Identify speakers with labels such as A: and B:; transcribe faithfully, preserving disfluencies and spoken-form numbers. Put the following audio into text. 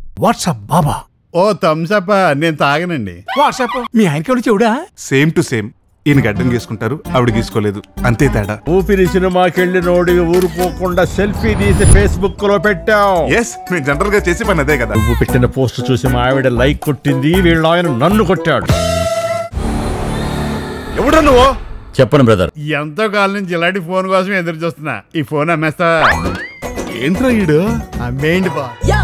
A: WhatsApp బాబా.
B: ఓ Thums Up నేను తాగనండి.
A: WhatsApp మీ ఆయనకి చెవుడా?
C: Same to same. ఈయన గడ్డం గీసుకుంటారు, ఆవిడ గీసుకోలేదు, అంతే తేడా.
D: ఊపిరి సినిమాకెళ్ళి నోడి ఊరుకోకుండా సెల్ఫీ తీసి ఫేస్బుక్ లో పెట్టావు.
C: ఎస్, మేము జనరల్ గా చేసి పని అదే కదా.
D: నువ్వు పెట్టిన పోస్ట్ చూసి మా ఆవిడ లైక్ కొట్టింది, వీళ్ళ ఆయన నన్ను కొట్టాడు.
C: ఎవడా నువ్వు?
D: చెప్పను బ్రదర్.
B: ఎంతో కాలం నుంచి ఇలాంటి ఫోన్ కోసం ఎదురు చూస్తున్నా. ఈ ఫోన్ అమ్మేస్తా.
C: ఏంట్రా ఈడు?
B: అమ్మేయండి బా.